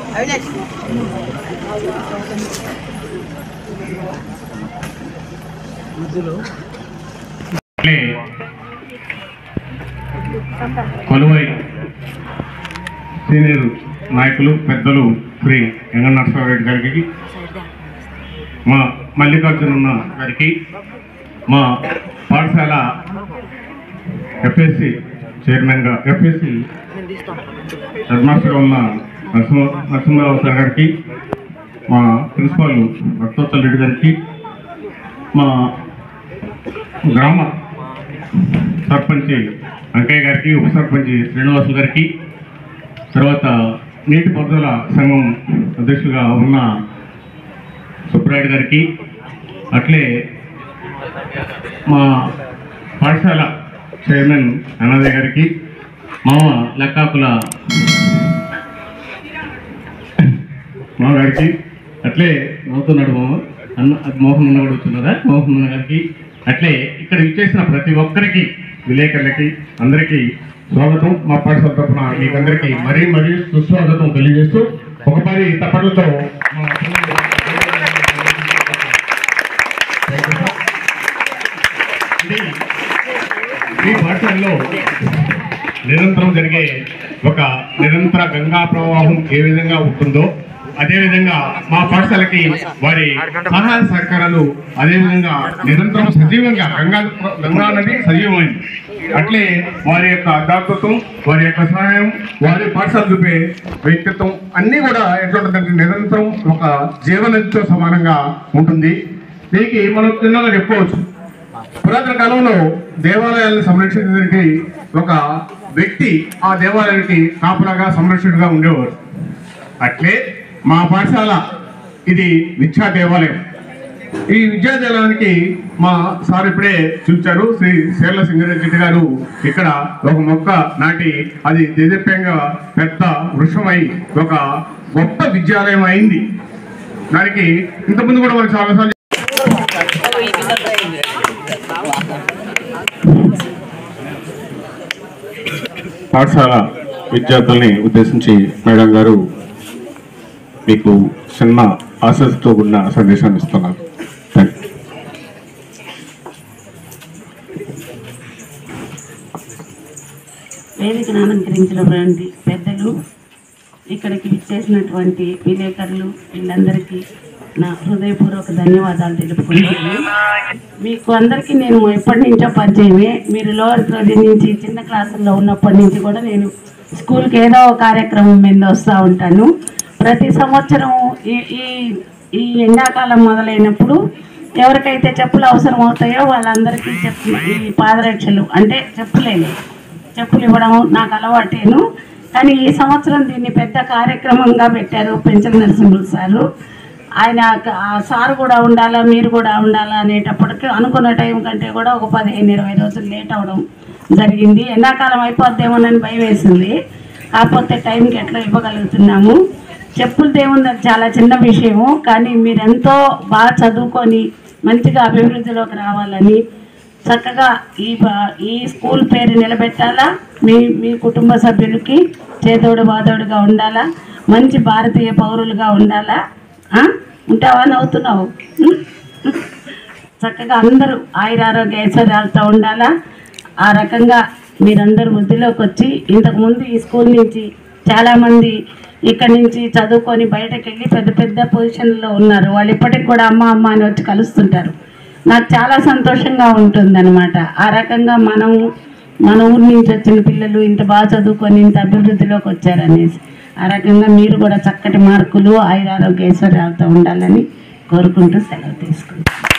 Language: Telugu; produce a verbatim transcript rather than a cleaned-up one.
కొలువై సీనియర్ నాయకులు పెద్దలు శ్రీ వెంకటనరసింహారెడ్డి గారికి, మా మల్లికార్జున గారికి, మా పాఠశాల ఎఫ్ఎస్సి చైర్మన్గా ఎఫ్ఎస్సి హెడ్ మాస్టర్గా ఉన్న నరసింహ నరసింహరావు సార్ గారికి, మా ప్రిన్సిపాల్ భక్తోత్తల్ రెడ్డి గారికి, మా గ్రామ సర్పంచి వెంకయ్య గారికి, ఉప సర్పంచి శ్రీనివాసులు గారికి, తర్వాత నీటిపారుదల సంఘం అధ్యక్షులుగా ఉన్న సుబ్రాయుడు గారికి, అట్లే మా పాఠశాల చైర్మన్ అనాదయ్య గారికి, మామ లెక్కాకుల మామ గారికి, అట్లే నవ్వుతున్నాడు మామ అన్న మోహన్ అన్న కూడా వచ్చిన్నారా మోహన్ అన్న గారికి, అట్లే ఇక్కడ విచ్చేసిన ప్రతి ఒక్కరికి విలేకరులకి అందరికీ స్వాగతం. మా పాఠశాల తరఫున మీకందరికీ మరీ మరీ సుస్వాగతం తెలియజేస్తూ ఒక పది తప్పట్లతో ఈ పాఠశాలలో నిరంతరం జరిగే ఒక నిరంతర గంగా ప్రవాహం ఏ విధంగా ఉంటుందో అదేవిధంగా మా పాఠశాలకి వారి సహాయ సహకారాలు అదేవిధంగా నిరంతరం సజీవంగా గంగా గంగా నది సజీవమైంది. అట్లే వారి యొక్క దాతృత్వం, వారి యొక్క సహాయం, వారి పాఠశాల చూపే వ్యక్తిత్వం అన్నీ కూడా ఎట్లుంటుందంటే నిరంతరం ఒక జీవనదితో సమానంగా ఉంటుంది. దీనికి మనం చిన్నగా చెప్పుకోవచ్చు, పురాతన కాలంలో దేవాలయాలను సంరక్షించడానికి ఒక వ్యక్తి ఆ దేవాలయానికి కాపులాగా సంరక్షకుడిగా ఉండేవారు. అట్లే మా పాఠశాల ఇది విద్యా దేవాలయం. ఈ విద్యా దేవాలయానికి మా సార్ ఇప్పుడే చూచారు, శ్రీ శేర్ల సింగరెడ్డి గారు ఇక్కడ ఒక మొక్క నాటి అది దేదీప్యంగా పెద్ద వృక్షమై ఒక గొప్ప విద్యాలయం అయింది. దానికి ఇంతకుముందు కూడా మనకు చాలాసార్లు పాఠశాల విద్యార్థుల్ని ఉద్దేశించి మేడం గారు మీకు చిన్న ఆసక్తితో కూడిన సందేశాన్ని ఇస్తున్నారు. వేదికను అలంకరించినటువంటి పెద్దలు, ఇక్కడికి విచ్చేసినటువంటి విలేకరులు, వీళ్ళందరికీ నా హృదయపూర్వక ధన్యవాదాలు తెలుపుకుంటున్నాను. మీకు అందరికీ నేను ఎప్పటి నుంచో పరిచయమే. మీరు లోవర్ క్లాస్ నుంచి చిన్న క్లాసుల్లో ఉన్నప్పటి నుంచి కూడా నేను స్కూల్కి ఏదో కార్యక్రమం మీద వస్తూ ఉంటాను. ప్రతి సంవత్సరం ఈ ఈ ఈ ఎండాకాలం మొదలైనప్పుడు ఎవరికైతే చెప్పులు అవసరం అవుతాయో వాళ్ళందరికీ చెప్పు ఈ పాదరక్షలు అంటే చెప్పులేని చెప్పులు ఇవ్వడం నాకు అలవాటేను. కానీ ఈ సంవత్సరం దీన్ని పెద్ద కార్యక్రమంగా పెట్టారు పెంచల నరసింహులు సారు. ఆయన ఆ సారు కూడా ఉండాలా, మీరు కూడా ఉండాలా అనేటప్పటికి అనుకున్న టైం కంటే కూడా ఒక పదిహేను ఇరవై రోజులు లేట్ అవ్వడం జరిగింది. ఎండాకాలం అయిపోద్దేమోనని భయం వేసింది. కాకపోతే టైంకి ఎట్లా ఇవ్వగలుగుతున్నాము. చెప్పులు దేవుంది చాలా చిన్న విషయము, కానీ మీరెంతో బాగా చదువుకొని మంచిగా అభివృద్ధిలోకి రావాలని, చక్కగా ఈ ఈ స్కూల్ పేరు నిలబెట్టాలా, మీ మీ కుటుంబ సభ్యులకి చేదోడు బాదోడుగా ఉండాలా, మంచి భారతీయ పౌరులుగా ఉండాలా. ఉంటావా? నవ్వుతున్నావు. చక్కగా అందరూ ఆయురారోగ్య ఐశ్వర్యాలతో ఉండాలా. ఆ రకంగా మీరందరూ వృద్ధిలోకి వచ్చి, ఇంతకుముందు ఈ స్కూల్ నుంచి చాలామంది ఇక్కడి నుంచి చదువుకొని బయటకు వెళ్ళి పెద్ద పెద్ద పొజిషన్లో ఉన్నారు. వాళ్ళు ఇప్పటికి కూడా అమ్మ అమ్మ అని వచ్చి కలుస్తుంటారు. నాకు చాలా సంతోషంగా ఉంటుందన్నమాట. ఆ రకంగా మనం మన ఊరి నుంచి వచ్చిన పిల్లలు ఇంత బాగా చదువుకొని ఇంత అభివృద్ధిలోకి వచ్చారనేసి, ఆ రకంగా మీరు కూడా చక్కటి మార్కులు ఆయురారోగ్య ఐశ్వర్యాలతో ఉండాలని కోరుకుంటూ సెలవు తీసుకుంటాను.